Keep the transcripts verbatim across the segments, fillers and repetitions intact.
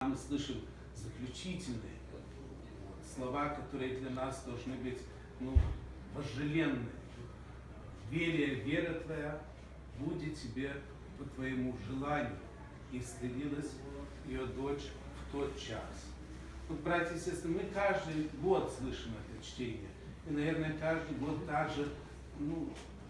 Мы слышим заключительные слова, которые для нас должны быть ну, вожделенные. Верия, вера твоя будет тебе по твоему желанию. И исцелилась ее дочь в тот час. Вот, братья и сестры, мы каждый год слышим это чтение. И, наверное, каждый год также ну,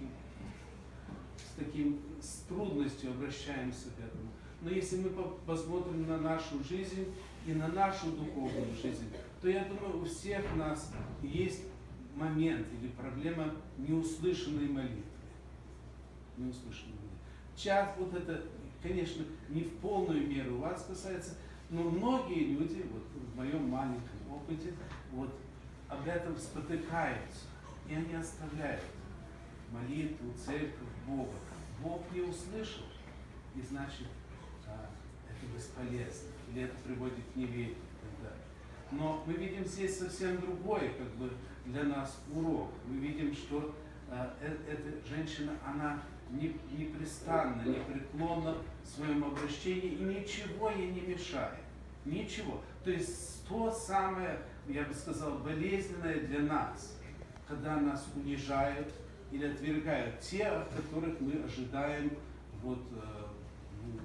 с таким с трудностью обращаемся к этому. Но если мы посмотрим на нашу жизнь и на нашу духовную жизнь, то я думаю, у всех нас есть момент или проблема неуслышанной молитвы. Неуслышанной молитвы. Час вот это, конечно, не в полную меру вас касается, но многие люди, вот в моем маленьком опыте, вот об этом спотыкаются, и они оставляют молитву, церковь, Бога. Бог не услышал, и значит, а, это бесполезно, или это приводит к неверию и так далее. Но мы видим здесь совсем другой, как бы, для нас урок. Мы видим, что а, э, эта женщина, она непрестанно, непреклонна в своем обращении, и ничего ей не мешает. Ничего. То есть то самое, я бы сказал, болезненное для нас, когда нас унижают или отвергают те, от которых мы ожидаем вот, э, ну,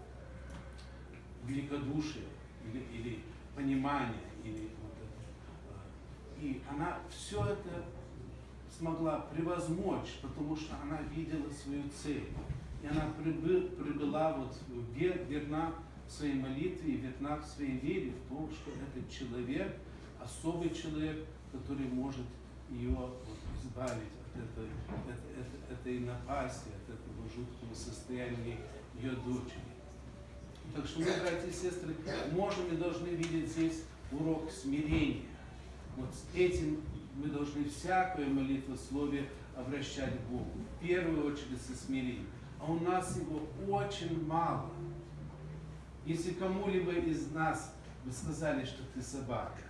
великодушия или, или понимания. Или вот это. И она все это смогла превозмочь, потому что она видела свою цель. И она прибыла вот, вер, верна в своей молитве и верна в своей вере в том, что этот человек, особый человек, который может ее вот, избавить от этой, от, от, этой напасти, от этого жуткого состояния ее дочери. Так что мы, братья и сестры, можем и должны видеть здесь урок смирения. Вот с этим мы должны всякое молитвословие обращать к Богу. В первую очередь со смирением. А у нас его очень мало. Если кому-либо из нас вы сказали, что ты собака,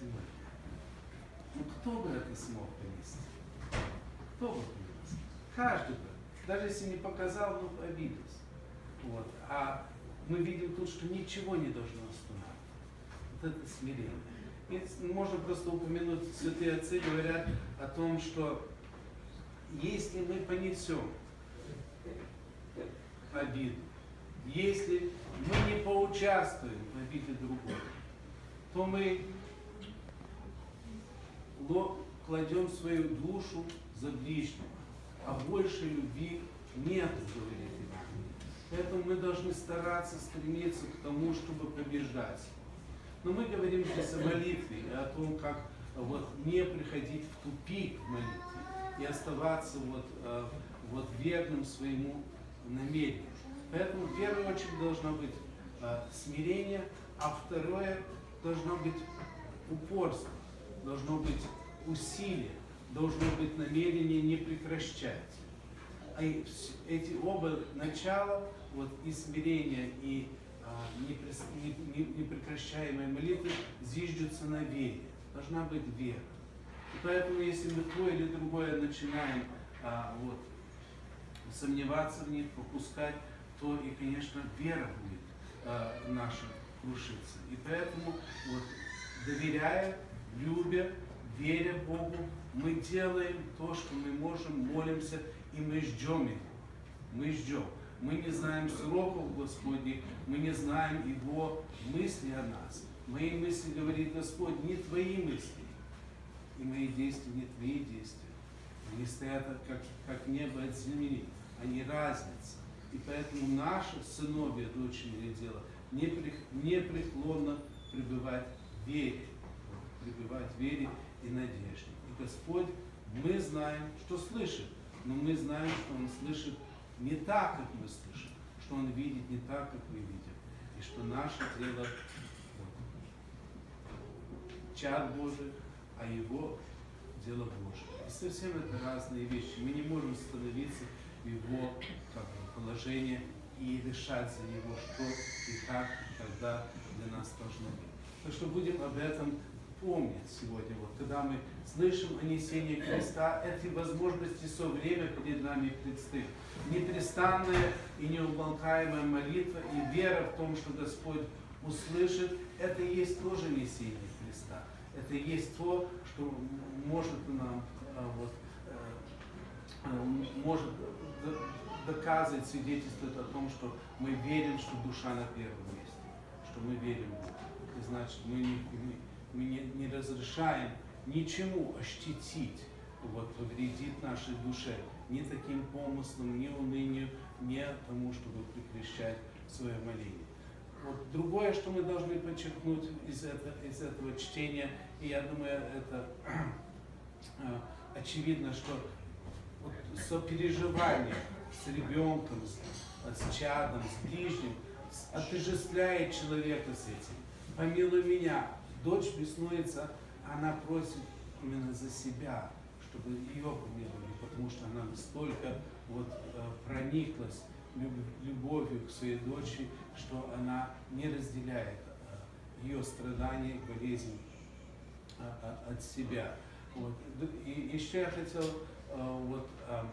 ну кто бы это смог понести? Кто бы понес? Каждый бы. Даже если не показал, ну обиделся. Вот. А мы видим тут, что ничего не должно останавливать. Вот это смирение. И можно просто упомянуть, святые отцы говорят о том, что если мы понесем обиду, если мы не поучаствуем в обиде другого, то мы кладем свою душу за ближнего, а большей любви нету, говорит Евангелие. Поэтому мы должны стараться стремиться к тому, чтобы побеждать. Но мы говорим здесь о молитве и о том, как вот, не приходить в тупик в молитве и оставаться вот, вот, верным своему намерению. Поэтому в первую очередь должно быть смирение, а второе должно быть упорство, должно быть усилие, должно быть намерение не прекращать. А эти оба начала, вот, и смирение, и непрекращаемой молитвы зиждутся на вере. Должна быть вера. И поэтому, если мы то или другое начинаем а, вот, сомневаться в них, попускать, то и, конечно, вера будет а, наша крушиться. И поэтому, вот, доверяя, любя, веря Богу, мы делаем то, что мы можем, молимся, и мы ждем Его. Мы ждем. Мы не знаем сроков Господних, мы не знаем Его мысли о нас. Мои мысли, говорит Господь, не твои мысли, и мои действия не твои действия. Они стоят как, как небо от земли, они разница. И поэтому наше сыновье, дочери дело непреклонно пребывать в вере, пребывать в вере и надежде. И Господь, мы знаем, что слышит, но мы знаем, что Он слышит не так, как мы слышим, что Он видит не так, как мы видим, и что наше дело вот, чад Божий, а Его дело Божие. И совсем это разные вещи. Мы не можем становиться в Его как бы, положение и решать за Него, что и как, и когда для нас должно быть. Так что будем об этом помнить сегодня. Вот, когда мы слышим о несении креста, эти возможности все время перед нами предстоит. Непрестанная и неумолкаемая молитва и вера в том, что Господь услышит, это и есть тоже несение Христа. Это и есть то, что может нам вот, может доказывать, свидетельствовать о том, что мы верим, что душа на первом месте, что мы верим в Бога. И значит, мы не, мы, мы не, не разрешаем ничему ощетить, вот, повредить нашей душе, ни таким помыслам, ни унынию, ни тому, чтобы прекращать свое моление. Вот другое, что мы должны подчеркнуть из, это, из этого чтения, и я думаю, это очевидно, что вот сопереживание с ребенком, с, с чадом, с ближним, отождествляет человека с этим. Помилуй меня, дочь беснуется, она просит именно за себя, чтобы ее помиловали, потому что она настолько вот, прониклась любовью к своей дочери, что она не разделяет ее страдания и болезнь от себя. Вот. И еще я хотел вот,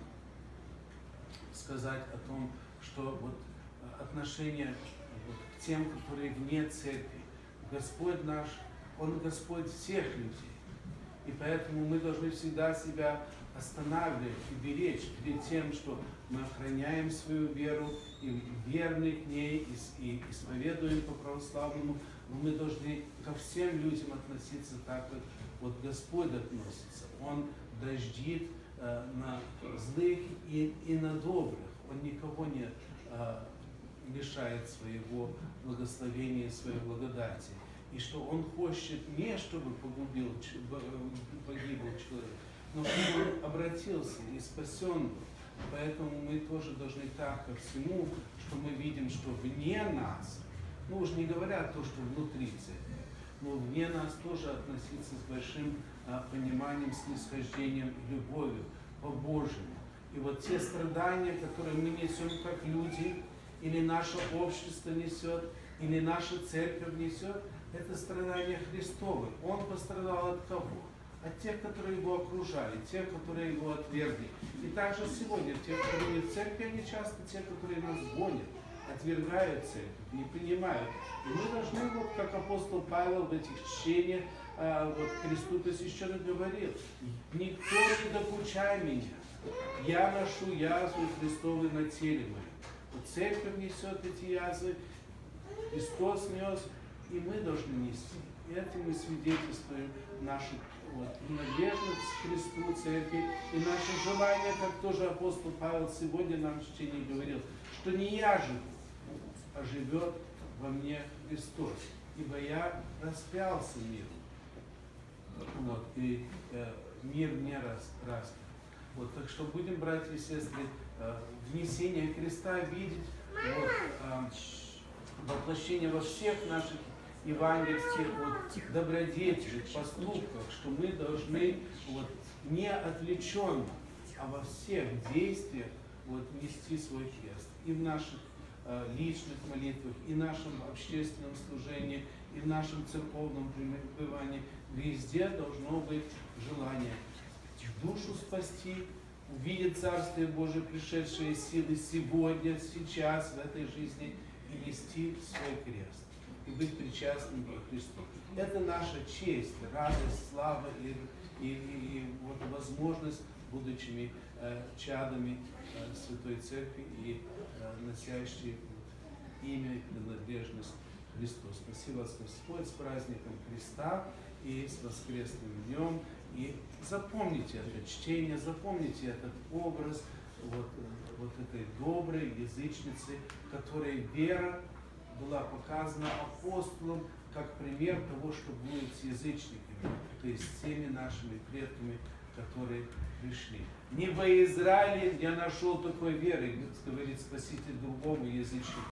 сказать о том, что вот, отношение вот, к тем, которые вне церкви. Господь наш, Он Господь всех людей. И поэтому мы должны всегда себя останавливать и беречь перед тем, что мы охраняем свою веру и верны к ней, и, и исповедуем по православному, но мы должны ко всем людям относиться так, как вот Господь относится. Он дождит э, на злых и, и на добрых. Он никого не э, лишает своего благословения, своей благодати. И что Он хочет не, чтобы погубил, погибл человек, но чтобы он обратился и спасен был. Поэтому мы тоже должны так ко всему, что мы видим, что вне нас, ну уж не говоря то, что внутри церкви, но вне нас тоже относиться с большим а, пониманием, снисхождением и любовью по-божьему. И вот те страдания, которые мы несем как люди, или наше общество несет, или наша церковь несет, это страдания Христовы. Он пострадал от кого? От тех, которые его окружали, тех, которые его отвергли. И также сегодня, те, которые не в церкви, они часто те, которые нас гонят, отвергают церковь, не принимают. И мы должны, вот как апостол Павел в этих чтениях, а, вот Христу посвященно говорил, никто не докучай меня, я ношу язвы Христовы на теле моем. Вот церковь несет эти язвы, Христос нес, и мы должны нести. И этим мы свидетельствуем нашу вот, принадлежность к Христу, церкви, и наше желание, как тоже апостол Павел сегодня нам в чтении говорил, что не я живу, а живет во мне Христос, ибо я распялся миру. Вот, и э, мир не раз, распят. Вот, так что будем, братья и сестры, э, внесение Христа видеть, вот, э, воплощение во всех наших евангельских вот, добродетелях, поступках, что мы должны вот, не отвлеченно, а во всех действиях вот, нести свой крест. И в наших э, личных молитвах, и в нашем общественном служении, и в нашем церковном пребывании. Везде должно быть желание душу спасти, увидеть Царствие Божие, пришедшие силы сегодня, сейчас, в этой жизни, и нести свой крест, и быть причастным к Христу. Это наша честь, радость, слава и, и, и, и вот возможность, будучи э, чадами э, Святой Церкви и э, носящие вот, имя и принадлежность Христу. Спаси вас, Господь, с праздником Христа и с воскресным днем. И запомните это чтение, запомните этот образ вот, вот этой доброй язычницы, которой вера была показана апостолом как пример того, что будет с язычниками, то есть с теми нашими предками, которые пришли. Не во Израиле я нашел такой веры, говорит Спаситель другому язычнику,